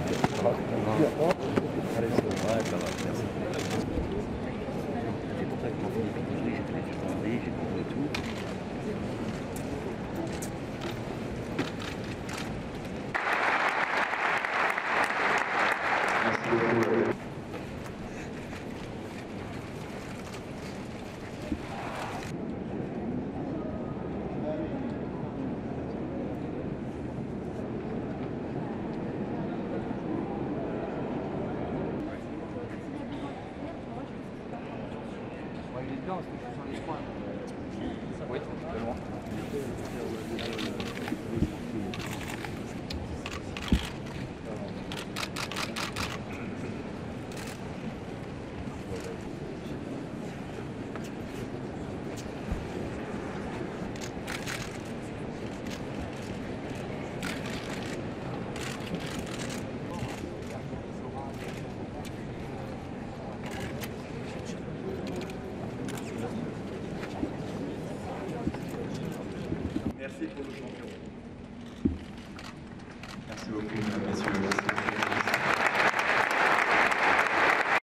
Allez, ça va, merci. C'est pour ça que quand Philippe dit j'ai fait les j'ai compris tout. Il est dedans parce que je suis sur les points. Oui, c'est loin. Merci pour le champion. Merci beaucoup.